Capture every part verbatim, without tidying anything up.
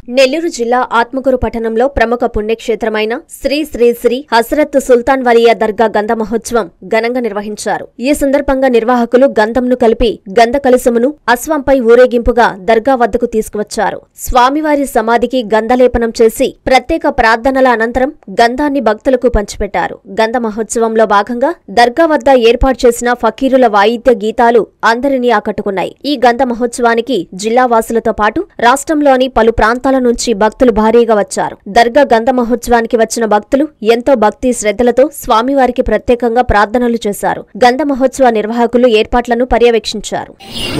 నెల్లూరు జిల్లా ఆత్మకూరు పట్టణంలో ప్రముఖ పుణ్యక్షేత్రమైన శ్రీ శ్రీ శ్రీ హజరత్ సుల్తాన్ వలియా దర్గా గంధ మహోత్సవం ఘనంగా నిర్వహించారు. ఈ సందర్భంగా నిర్వాహకులు గంధంను కలిపి గంధ కలశమును అశ్వంపై ఊరేగింపుగా దర్గా వద్దకు తీసుకువచ్చారు. స్వామివారి సమాధికి గంధలేపనం చేసి ప్రత్యేక ప్రార్థనల అనంతరం గంధాన్ని భక్తులకు పంచిపెట్టారు. గంధ మహోత్సవంలో భాగంగా దర్గా వద్ద ఏర్పాటు చేసిన ఫకీరుల వాయిద్య గీతాలు అందరినీ ఆకట్టుకున్నాయి. ఈ గంధ మహోత్సవానికి జిల్లా వాసులతో పాటు రాష్ట్రంలోని పలు ప్రాంతాల నుంచి భక్తులు భారీగా వచ్చారు. దర్గా గంధ మహోత్సవానికి వచ్చిన భక్తులు ఎంతో భక్తి శ్రద్ధలతో స్వామివారికి ప్రత్యేకంగా ప్రార్థనలు చేశారు. గంధ మహోత్సవ నిర్వాహకులు ఏర్పాట్లను పర్యవేక్షించారు.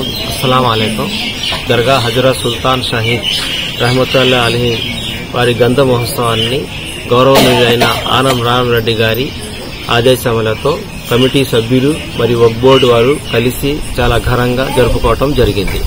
దర్గా హజరత్ సుల్తాన్ షహీద్ రహమతుల్లాహి అలైహి వారి గంధ మహోత్సవాన్ని గౌరవనీయులైన ఆనం రామరెడ్డి గారి ఆదేశాలతో కమిటీ సభ్యులు మరియు వక్ఫ్ బోర్డు వారు కలిసి చాలా ఘనంగా జరుపుకోవటం జరిగింది.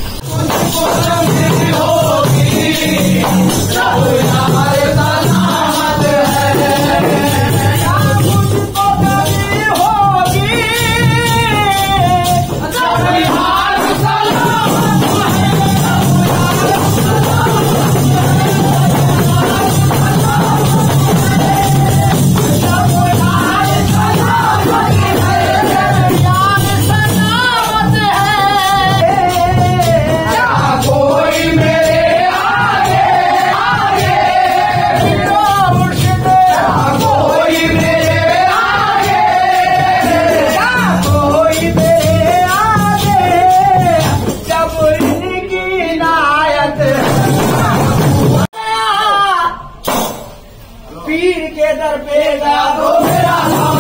पीर के दर पे गा दो मेरा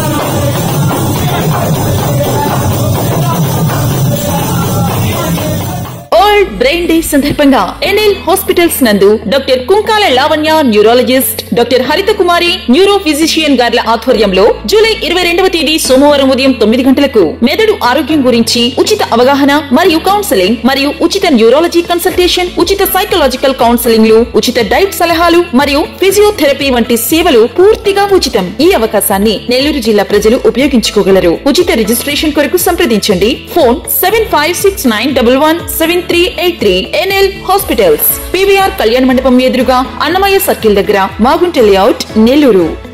వరల్డ్ బ్రెయిన్ డే సందర్భంగా ఎన్ఎల్ హాస్పిటల్స్ నందు doctor Kunkala Lavanya neurologist, doctor Haritha Kumari neuro physician గార్ల ఆధ్వర్యంలో జూలై ఇరవై రెండవ తేదీ సోమవారం ఉదయం తొమ్మిది గంటలకు మెదడు ఆరోగ్యం గురించి ఉచిత అవగాహన మరియు కౌన్సెలింగ్ మరియు ఉచిత న్యూరాలజీ కన్సల్టేషన్, ఉచిత సైకలాజికల్ కౌన్సెలింగ్ లు, ఉచిత డైట్ సలహాలు మరియు ఫిజియోథెరపీ వంటి సేవలు పూర్తిగా ఉచితం. ఈ అవకాశాన్ని నెల్లూరు జిల్లా ప్రజలు ఉపయోగించుకోగలరు. ఉచిత రిజిస్ట్రేషన్ కొరకు సంప్రదించండి. Phone seven five six nine double one seven three eight three. NL hospitals, PVR Kalyana Mandapam ఎదురుగా అన్నమయ్య సర్కిల్ దగ్గర, మాగుంట లేఅవుట్, నెల్లూరు.